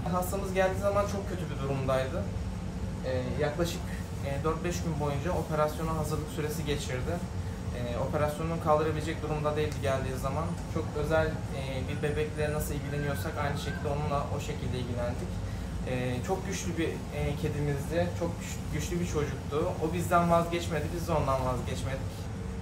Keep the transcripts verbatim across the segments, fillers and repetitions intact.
Hastamız geldiği zaman çok kötü bir durumdaydı. Ee, yaklaşık e, dört beş gün boyunca operasyona hazırlık süresi geçirdi. Ee, operasyonunu kaldırabilecek durumda değildi geldiği zaman. Çok özel e, bir bebekle nasıl ilgileniyorsak aynı şekilde onunla o şekilde ilgilendik. Ee, çok güçlü bir e, kedimizdi, çok güç, güçlü bir çocuktu. O bizden vazgeçmedi, biz de ondan vazgeçmedik.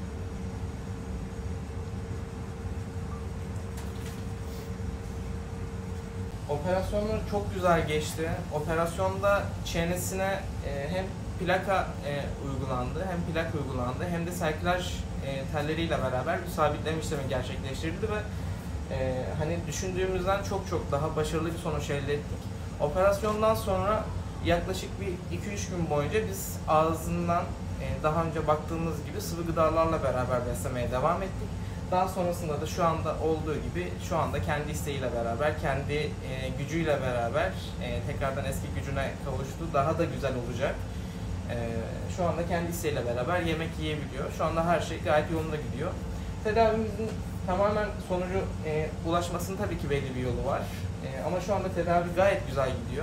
Operasyonları çok güzel geçti. Operasyonda çenesine e, hem plaka e, uygulandı, hem plak uygulandı, hem de serkülaj e, telleriyle beraber bir sabitleme işlemi gerçekleştirildi ve e, hani düşündüğümüzden çok çok daha başarılı bir sonuç elde ettik. Operasyondan sonra yaklaşık bir iki üç gün boyunca biz ağzından e, daha önce baktığımız gibi sıvı gıdalarla beraber beslemeye devam ettik. Daha sonrasında da şu anda olduğu gibi şu anda kendi isteğiyle beraber, kendi e, gücüyle beraber e, tekrardan eski gücüne kavuştu. Daha da güzel olacak. E, şu anda kendi isteğiyle beraber yemek yiyebiliyor. Şu anda her şey gayet yolunda gidiyor. Tedavimizin tamamen sonucu e, ulaşmasının tabii ki belli bir yolu var. E, ama şu anda tedavi gayet güzel gidiyor.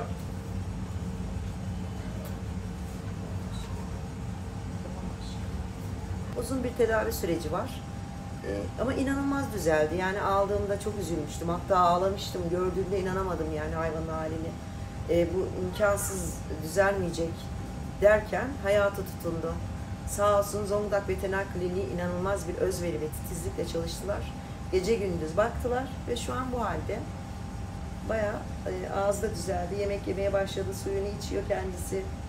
Uzun bir tedavi süreci var. Ee, ama inanılmaz düzeldi. Yani aldığımda çok üzülmüştüm. Hatta ağlamıştım. Gördüğümde inanamadım yani hayvanın halini. Ee, bu imkansız düzelmeyecek derken hayata tutundu. Sağ olsun Zonguldak Veteriner Kliniği inanılmaz bir özveri ve titizlikle çalıştılar. Gece gündüz baktılar ve şu an bu halde. Bayağı e, ağızda düzeldi. Yemek yemeye başladı. Suyunu içiyor kendisi.